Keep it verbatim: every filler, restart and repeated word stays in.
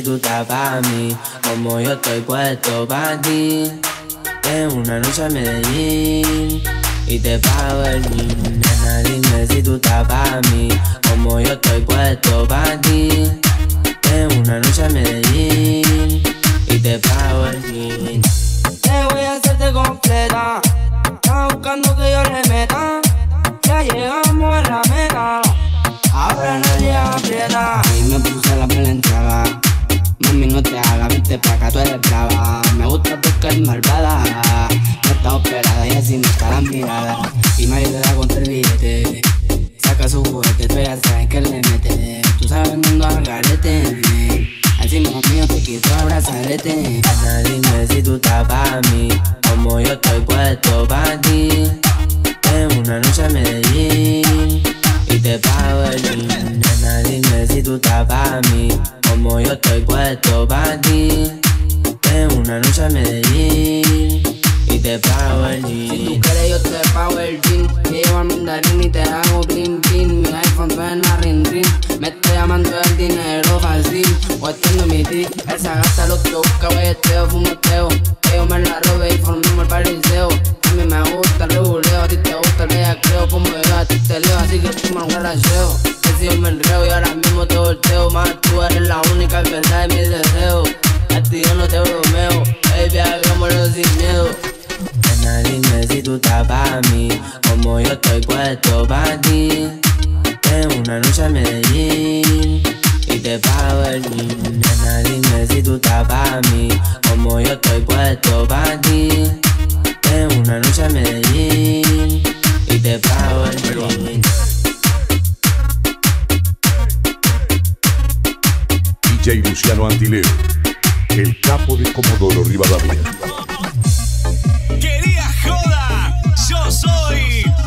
tú estás pa' mí, como yo estoy puesto pa' ti. En una noche a Medellín y te pago el jean. Nena, dime si tú estás pa' mí, como yo estoy puesto pa' ti. En una noche a Medellín y te pago el jean. Te voy a hacerte completa, estás buscando que yo le meta. Ya llegamos a la meta, ahora nadie aprieta. Y me puse la pelentraga, mami no te hagas, vente pa' acá, tú eres brava. Me gusta porque es malvada, no está operada y así no está la mirada. Y me ayuda contra el billete, saca su juguete, tú ya sabes que le mete. Tú sabes mundo al garete, encima mío te quito abrazarete. Nena, dime si tú estás pa' mí, como yo estoy puesto pa' ti. En una noche a Medellín y te pago el jean. Nena, dime si tú estás pa' mí, como yo estoy puesto pa' ti. En una noche a Medellín y te pago el jean. Si tú quieres yo te pago el jean, me llevo al mandarín y te hago bling bling. Mi iPhone suena ring ring, me estoy llamando el dinero fácil. O estiendo mi tic, él se gasta lo que busca, guayeteo, fumeteo. Yo me la robé y formamos el pariseo. A mí me gusta el reguleo, a ti te gusta el bellaqueo. Como yo a ti te leo, así que tú me guaracheo. Que si yo me enreo y ahora mismo te volteo. Más tú eres la única que sabe mis deseos. A ti yo no te bromeo, baby, hagámoslo sin miedo. Nena, dime si tú estás pa' mí, como yo estoy puesto pa' ti. En una noche a Medellín y te pago el jean. Nena, dime si tú estás pa' mí, como yo estoy puesto pa' ti. En una noche a Medellín y te pago el jean. D J Luciano Antileo, el capo de Comodoro Rivadavia. ¡Quería joda! ¡Yo soy